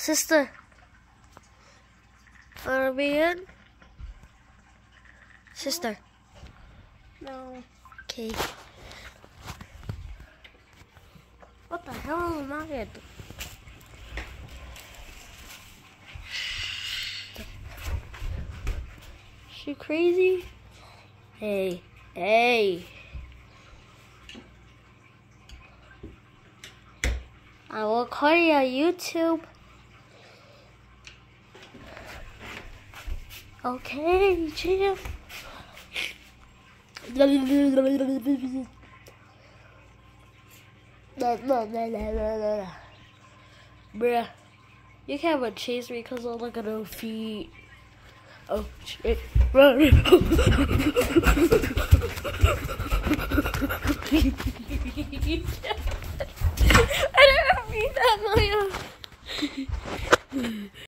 Sister. Wanna be in? Sister. No. Okay. What the hell am I in? She crazy? Hey. I will call you on YouTube. Okay, chill. Bruh, you can't even chase me because I look at her feet. Oh shit. Run. I didn't mean that, Maya.